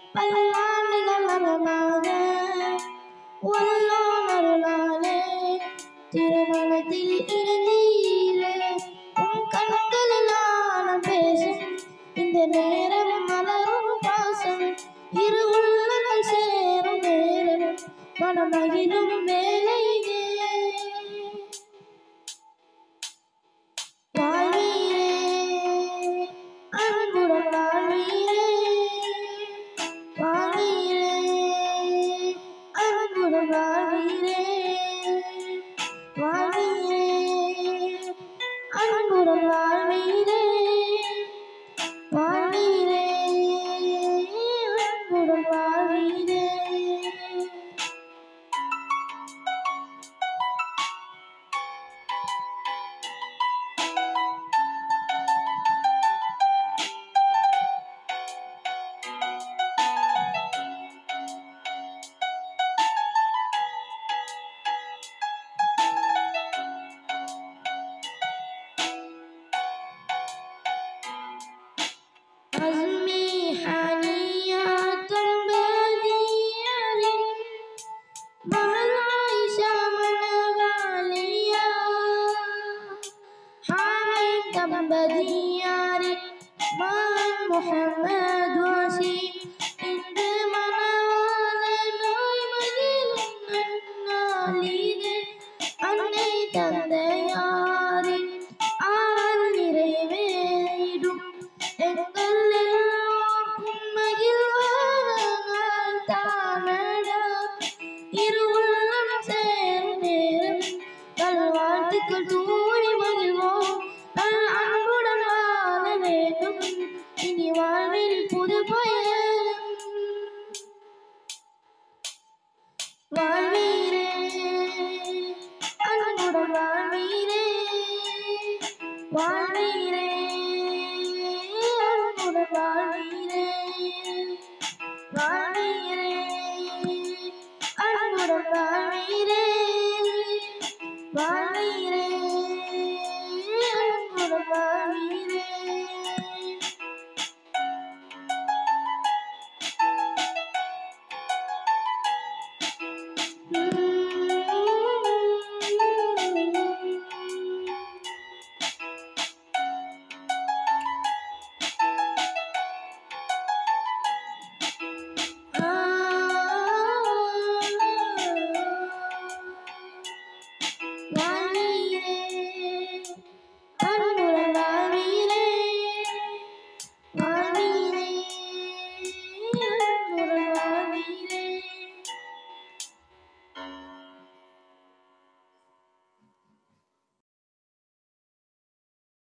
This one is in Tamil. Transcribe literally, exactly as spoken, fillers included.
பல்லாண்டுகள் நலமாக வல்லோன் அருளாலே திருமணத்தில் இணைந்தீரே. உன் கண்களில் நாணம் பேசும் இந்த நேரம் மலரும் பாசம், இரு உள்ளங்கள் சேரும் நேரம் மனமகிழும் வேலை இதே. வாழ்வீரே அன்புடன் வாழ்வீரே, வாழ்வீரே அன்புடன் வாழ்வீரே, வாழ்வீரே அன்புடன் வாழ்வீரே, வாழ்வீரே அன்புடன் வாழ்வீரே. عزمي حنيات بديار مع العيشة والغالية، حميد بديار مع محمد وسيم عند منال نوي مجيل الناليد أني تنديار آل நிறைவேடும் எங்கள் எல்லோருக்கும் மகிழ்வான தானடா. இரு உள்ளம் சேரும் நேரம் நல்வாழ்த்துக்கள் தூவி மகிழ்வோம், நல் அன்புடன் வாழ வேண்டும் இனி வாழ்வில் புது பயணம். வாழ்வீரே அன்புடன் வாழ்வீரே, வாழ்வீரே அன்புடன் வாழ்வீரே, வாழ்வீரே அன்புடன் வாழ்வீரே.